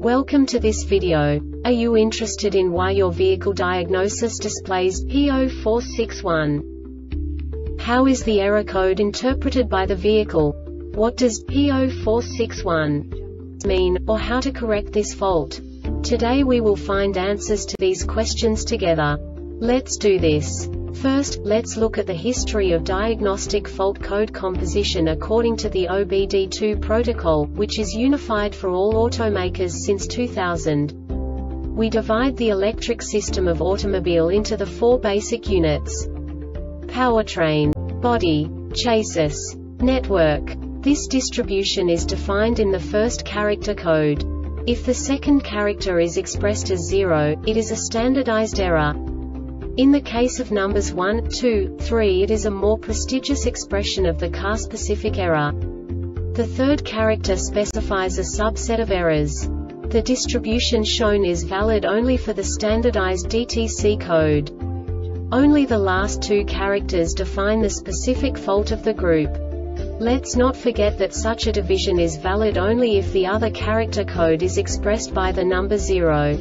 Welcome to this video. Are you interested in why your vehicle diagnosis displays P0461? How is the error code interpreted by the vehicle? What does P0461 mean, or how to correct this fault? Today we will find answers to these questions together. Let's do this. First, let's look at the history of diagnostic fault code composition according to the OBD2 protocol, which is unified for all automakers since 2000. We divide the electric system of automobile into the four basic units: powertrain, body, chassis, network. This distribution is defined in the first character code. If the second character is expressed as 0, it is a standardized error. In the case of numbers 1, 2, 3, it is a more prestigious expression of the car-specific error. The third character specifies a subset of errors. The distribution shown is valid only for the standardized DTC code. Only the last two characters define the specific fault of the group. Let's not forget that such a division is valid only if the other character code is expressed by the number 0.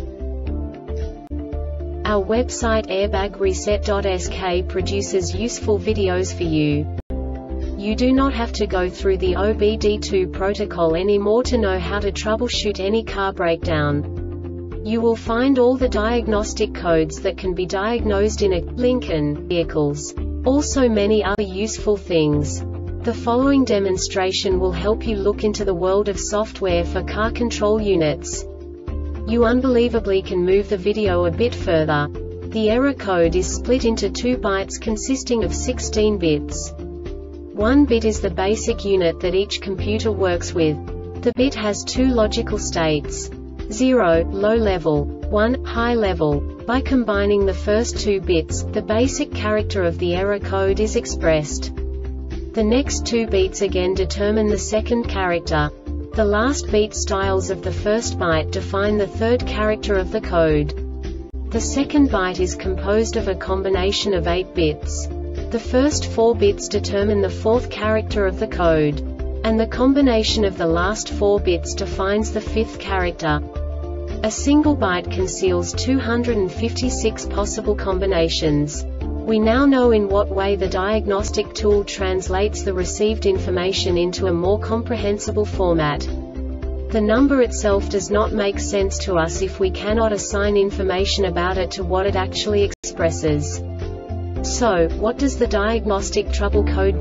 Our website airbagreset.sk produces useful videos for you. You do not have to go through the OBD2 protocol anymore to know how to troubleshoot any car breakdown. You will find all the diagnostic codes that can be diagnosed in a Lincoln vehicles. Also many other useful things. The following demonstration will help you look into the world of software for car control units. You unbelievably can move the video a bit further. The error code is split into 2 bytes consisting of 16 bits. 1 bit is the basic unit that each computer works with. The bit has 2 logical states: 0, low level, 1, high level. By combining the first 2 bits, the basic character of the error code is expressed. The next 2 beats again determine the second character. The last beat styles of the first byte define the third character of the code. The second byte is composed of a combination of 8 bits. The first 4 bits determine the fourth character of the code. And the combination of the last 4 bits defines the fifth character. A single byte conceals 256 possible combinations. We now know in what way the diagnostic tool translates the received information into a more comprehensible format. The number itself does not make sense to us if we cannot assign information about it to what it actually expresses. So, what does the diagnostic trouble code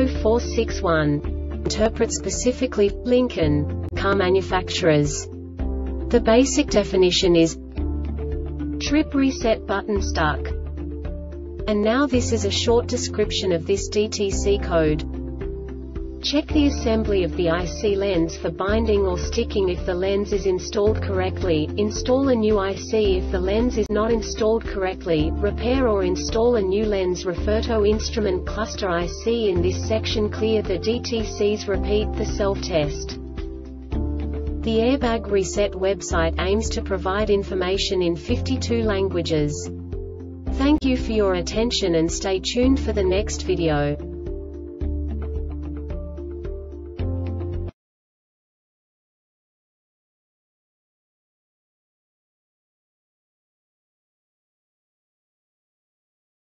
P0461 interpret specifically for Lincoln car manufacturers? The basic definition is trip reset button stuck. And now this is a short description of this DTC code. Check the assembly of the IC lens for binding or sticking if the lens is installed correctly. Install a new IC if the lens is not installed correctly. Repair or install a new lens. Refer to instrument cluster IC in this section. Clear the DTCs. Repeat the self-test. The Airbag Reset website aims to provide information in 52 languages. Thank you for your attention and stay tuned for the next video.